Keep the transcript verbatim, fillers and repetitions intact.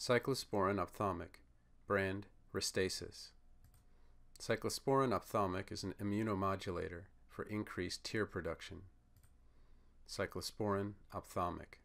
Cyclosporine ophthalmic, brand Restasis. Cyclosporine ophthalmic is an immunomodulator for increased tear production. Cyclosporine ophthalmic.